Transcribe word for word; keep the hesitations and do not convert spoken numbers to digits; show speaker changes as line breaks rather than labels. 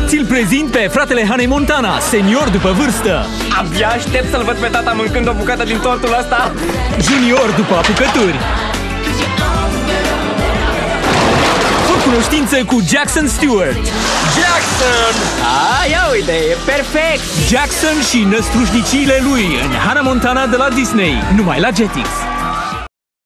Ți-l prezint pe fratele Hannah Montana, senior după vârstă.
Abia aștept să-l văd pe tata mâncând o bucată din tortul ăsta.
Junior după apucături. Fă cunoștință cu Jackson Stewart.
Jackson! A, ia uite, e perfect!
Jackson și năstrușniciile lui în Hannah Montana de la Disney, numai la Jetix.